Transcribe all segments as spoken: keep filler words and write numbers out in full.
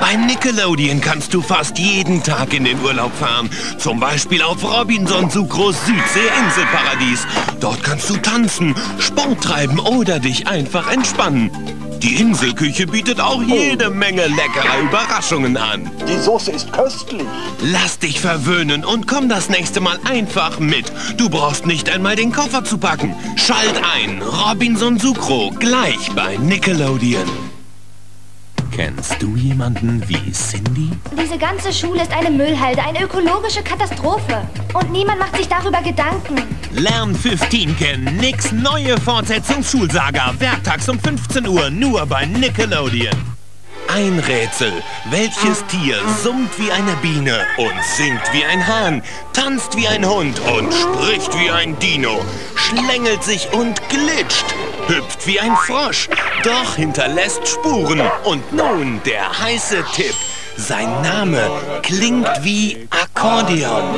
Bei Nickelodeon kannst du fast jeden Tag in den Urlaub fahren. Zum Beispiel auf Robinson Sucros Südsee-Inselparadies. Dort kannst du tanzen, Sport treiben oder dich einfach entspannen. Die Inselküche bietet auch jede Menge leckerer Überraschungen an. Die Soße ist köstlich. Lass dich verwöhnen und komm das nächste Mal einfach mit. Du brauchst nicht einmal den Koffer zu packen. Schalt ein, Robinson Sucro, gleich bei Nickelodeon. Kennst du jemanden wie Cindy? Diese ganze Schule ist eine Müllhalde, eine ökologische Katastrophe. Und niemand macht sich darüber Gedanken. Lern fünfzehn kennen, Nicks neue Fortsetzungsschulsaga, werktags um fünfzehn Uhr, nur bei Nickelodeon. Ein Rätsel. Welches Tier summt wie eine Biene und singt wie ein Hahn, tanzt wie ein Hund und spricht wie ein Dino, schlängelt sich und glitscht, hüpft wie ein Frosch, doch hinterlässt Spuren. Und nun der heiße Tipp. Sein Name klingt wie Akkordeon.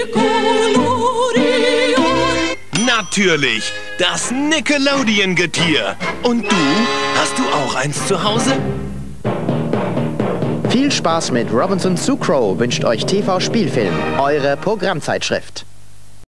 Natürlich, das Nickelodeon-Getier. Und du? Hast du auch eins zu Hause? Viel Spaß mit Robinson Sucro wünscht euch T V Spielfilm, eure Programmzeitschrift.